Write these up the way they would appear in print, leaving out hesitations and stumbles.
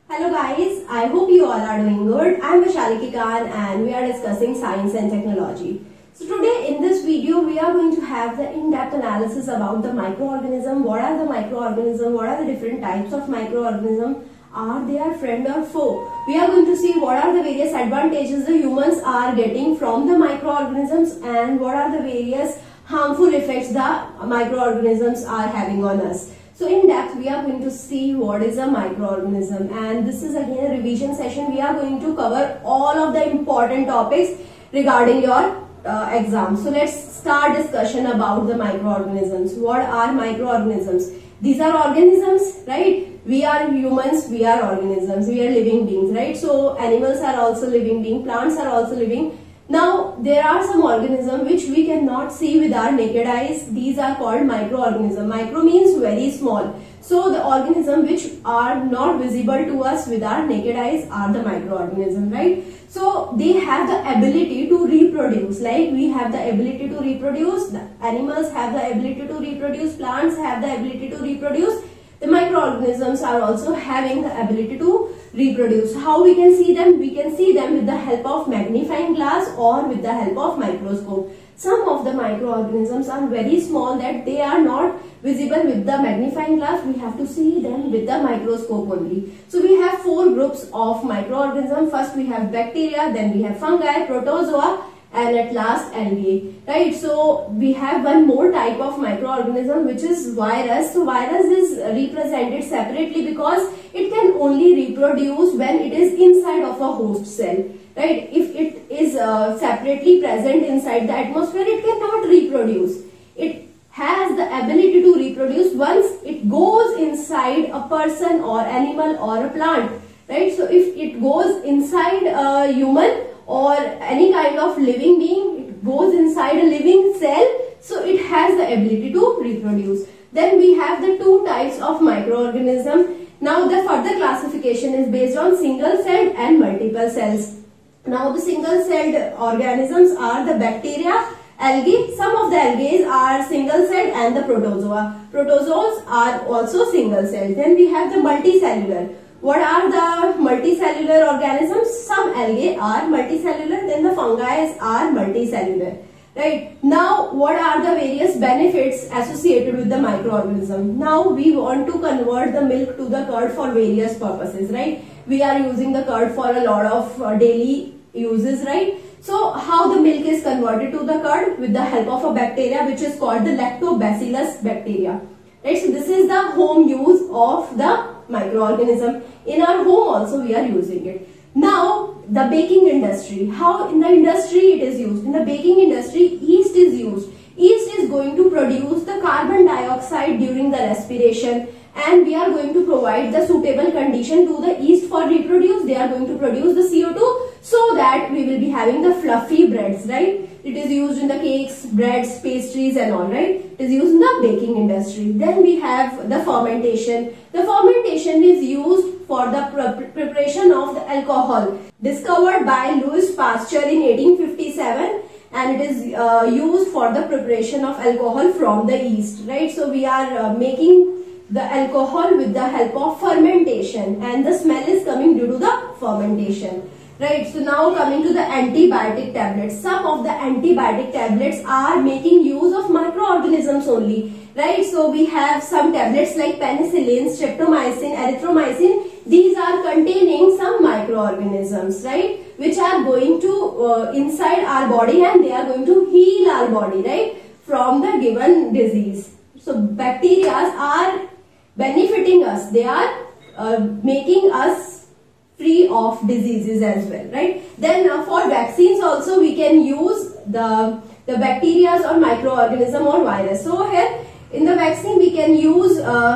Hello guys, I hope you all are doing good. I am Vaishali Khan and we are discussing science and technology. So today in this video we are going to have the in-depth analysis about the microorganism. What are the microorganisms? What are the different types of microorganisms? Are they our friend or foe? We are going to see what are the various advantages the humans are getting from the microorganisms and what are the various harmful effects the microorganisms are having on us. So in depth we are going to see what is a microorganism, and this is again a revision session. We are going to cover all of the important topics regarding your exam. So let's start discussion about the microorganisms. What are microorganisms? These are organisms, right? We are humans, we are organisms, we are living beings, right? So animals are also living beings, plants are also living. Now, there are some organisms which we cannot see with our naked eyes. These are called microorganisms. Micro means very small. So, the organisms which are not visible to us with our naked eyes are the microorganisms, right? So, they have the ability to reproduce. Like we have the ability to reproduce, the animals have the ability to reproduce, plants have the ability to reproduce. The microorganisms are also having the ability to reproduce. How we can see them? We can see them with the help of magnifying glass or with the help of microscope. Some of the microorganisms are very small that they are not visible with the magnifying glass. We have to see them with the microscope only. So we have four groups of microorganisms. First we have bacteria, then we have fungi, protozoa, and at last algae, right? So we have one more type of microorganism which is virus. So virus is represented separately because it can only reproduce when it is inside of a host cell, right? If it is separately present inside the atmosphere, it cannot reproduce. It has the ability to reproduce once it goes inside a person or animal or a plant, right? So if it goes inside a human or any kind of living being, it goes inside a living cell, so it has the ability to reproduce. Then we have the two types of microorganism. Now the further classification is based on single celled and multiple cells. Now the single celled organisms are the bacteria, algae. Some of the algae are single celled and the protozoa. Protozoas are also single celled. Then we have the multicellular. What are the multicellular organisms? Some algae are multicellular, then the fungi are multicellular, right? Now, what are the various benefits associated with the microorganism? Now, we want to convert the milk to the curd for various purposes, right? We are using the curd for a lot of daily uses, right? So, how the milk is converted to the curd? With the help of a bacteria which is called the lactobacillus bacteria, right? So, this is the home use of the microorganism. In our home also we are using it. Now the baking industry. How in the industry it is used? In the baking industry, yeast is used. Yeast is going to produce the carbon dioxide during the respiration, and we are going to provide the suitable condition to the yeast for reproduce. They are going to produce the CO2 so that we will be having the fluffy breads, right? It is used in the cakes, breads, pastries and all, right? It is used in the baking industry. Then we have the fermentation. The fermentation is used for the preparation of the alcohol, discovered by Louis Pasteur in 1857, and it is used for the preparation of alcohol from the yeast, right? So we are making the alcohol with the help of fermentation, and the smell is coming due to the fermentation. Right, so now coming to the antibiotic tablets. Some of the antibiotic tablets are making use of microorganisms only, right? So we have some tablets like penicillin, streptomycin, erythromycin. These are containing some microorganisms, right? Which are going to inside our body, and they are going to heal our body, right? From the given disease. So bacteria are benefiting us. They are making us free of diseases as well, right? Then for vaccines also we can use the bacteria or microorganism or virus. So here in the vaccine we can use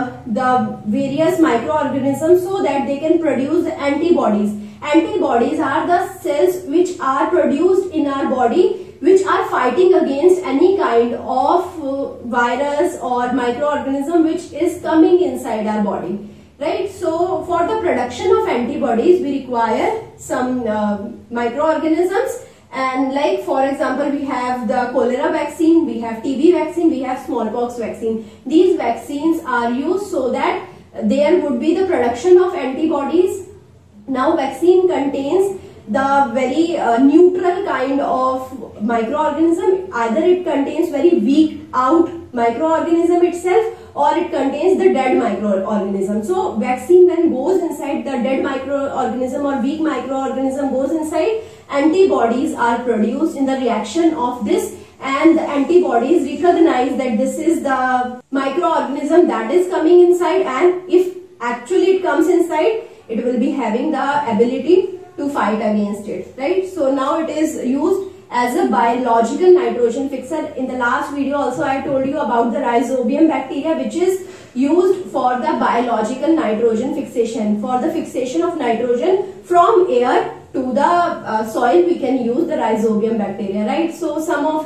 the various microorganisms so that they can produce the antibodies. Antibodies are the cells which are produced in our body which are fighting against any kind of virus or microorganism which is coming inside our body. Right, so for the production of antibodies, we require some microorganisms, and like for example, we have the cholera vaccine, we have TB vaccine, we have smallpox vaccine. These vaccines are used so that there would be the production of antibodies Now vaccine contains the very neutral kind of microorganism. Either it contains very weak out microorganism itself, or it contains the dead microorganism. So vaccine, when goes inside the dead microorganism or weak microorganism goes inside, antibodies are produced in the reaction of this, and the antibodies recognize that this is the microorganism that is coming inside, and if actually it comes inside, it will be having the ability to fight against it, right? So now it is used as a biological nitrogen fixer. In the last video also I told you about the rhizobium bacteria, which is used for the biological nitrogen fixation. For the fixation of nitrogen from air to the soil, we can use the rhizobium bacteria, right? So some of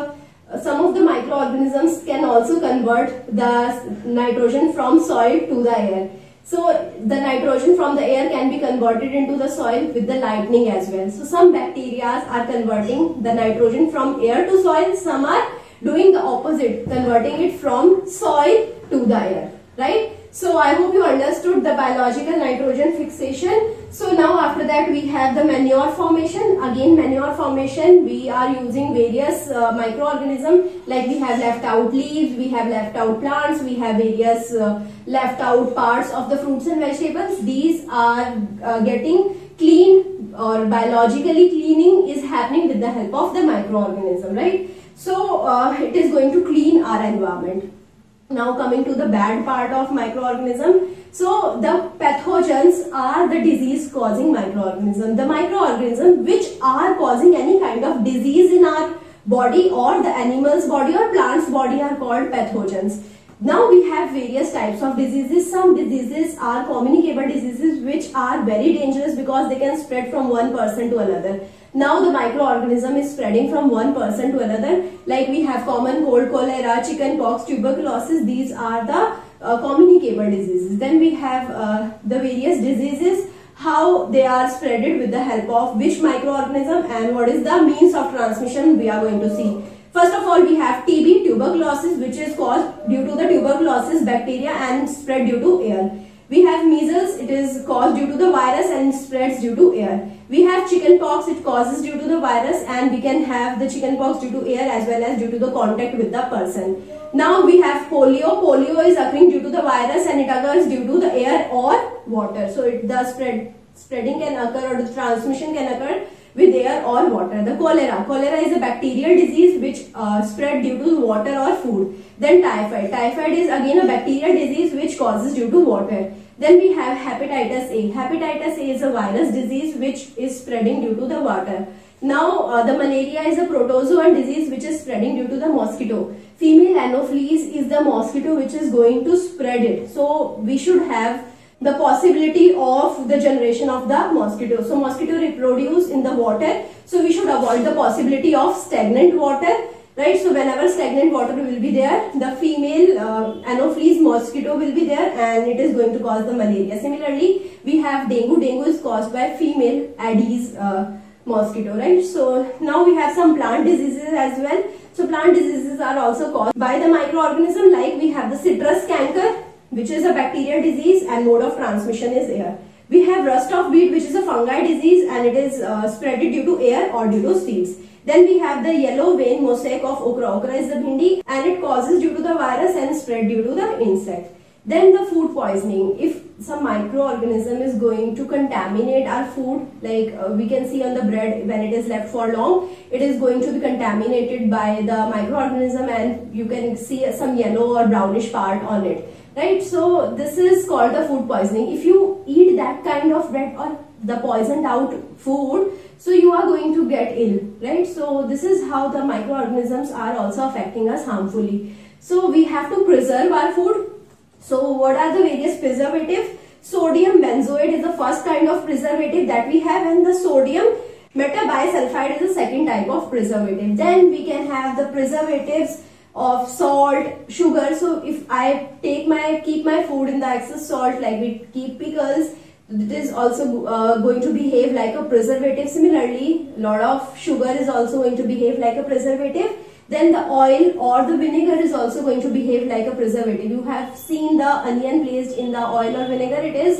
the microorganisms can also convert the nitrogen from soil to the air. So the nitrogen from the air can be converted into the soil with the lightning as well. So some bacteria are converting the nitrogen from air to soil, some are doing the opposite, converting it from soil to the air, right? So I hope you understood the biological nitrogen fixation. So now after that we have the manure formation. Again, manure formation, we are using various microorganisms, like we have left out leaves, we have left out plants, we have various left out parts of the fruits and vegetables. These are getting cleaned, or biologically cleaning is happening with the help of the microorganism, right? So it is going to clean our environment. Now coming to the bad part of microorganism. So the pathogens are the disease causing microorganism. The microorganism which are causing any kind of disease in our body or the animal's body or plant's body are called pathogens. Now we have various types of diseases. Some diseases are communicable diseases which are very dangerous because they can spread from one person to another. Now the microorganism is spreading from one person to another, like we have common cold, cholera, chicken pox, tuberculosis. These are the communicable diseases. Then we have the various diseases, how they are spreaded with the help of which microorganism and what is the means of transmission we are going to see. First of all, we have TB, tuberculosis, which is caused due to the tuberculosis bacteria and spread due to air. We have measles, it is caused due to the virus and spreads due to air. We have chicken pox, it causes due to the virus, and we can have the chicken pox due to air as well as due to the contact with the person. Now we have polio. Polio is occurring due to the virus and it occurs due to the air or water. So the spreading can occur, or the transmission can occur with air or water. The cholera. Cholera is a bacterial disease which spread due to water or food. Then typhoid. Typhoid is again a bacterial disease which causes due to water. Then we have hepatitis A. Hepatitis A is a virus disease which is spreading due to the water. Now the malaria is a protozoan disease which is spreading due to the mosquito. Female Anopheles is the mosquito which is going to spread it. So we should have the possibility of the generation of the mosquito. So mosquito reproduce in the water. So we should avoid the possibility of stagnant water, right? So whenever stagnant water will be there, the female Anopheles mosquito will be there and it is going to cause the malaria. Similarly, we have dengue. Dengue is caused by female Aedes mosquito, right? So now we have some plant diseases as well. So plant diseases are also caused by the microorganism, like we have the citrus canker, which is a bacterial disease and mode of transmission is air. We have rust of wheat, which is a fungi disease and it is spreaded due to air or due to seeds. Then we have the yellow vein mosaic of okra. Okra is the bhindi and it causes due to the virus and spread due to the insect. Then the food poisoning. If some microorganism is going to contaminate our food, like we can see on the bread, when it is left for long, it is going to be contaminated by the microorganism and you can see some yellow or brownish part on it, right? So this is called the food poisoning. If you eat that kind of bread or the poisoned out food, so you are going to get ill, right? So this is how the microorganisms are also affecting us harmfully. So we have to preserve our food. So what are the various preservatives? Sodium benzoate is the first kind of preservative that we have, and the sodium metabisulfite is the second type of preservative. Then we can have the preservatives of salt, sugar. So if I keep my food in the excess salt, like we keep pickles, it is also going to behave like a preservative. Similarly, a lot of sugar is also going to behave like a preservative. Then the oil or the vinegar is also going to behave like a preservative. You have seen the onion placed in the oil or vinegar. It is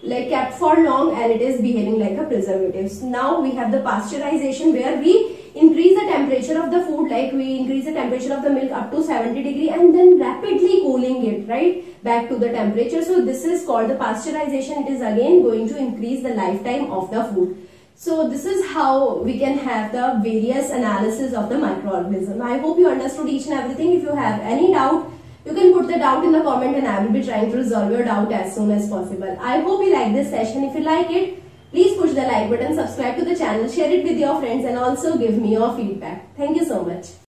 like kept for long and it is behaving like a preservative. So now we have the pasteurization, where we increase the temperature of the food, like we increase the temperature of the milk up to 70 degree and then rapidly cooling it, right, back to the temperature. So this is called the pasteurization. It is again going to increase the lifetime of the food. So this is how we can have the various analysis of the microorganism. I hope you understood each and everything. If you have any doubt, you can put the doubt in the comment and I will be trying to resolve your doubt as soon as possible. I hope you like this session. If you like it, please push the like button, subscribe to the channel, share it with your friends and also give me your feedback. Thank you so much.